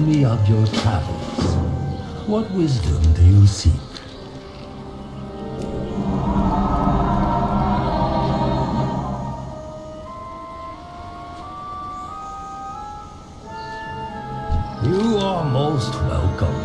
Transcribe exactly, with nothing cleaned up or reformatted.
me of your travels. What wisdom do you seek? You are most welcome.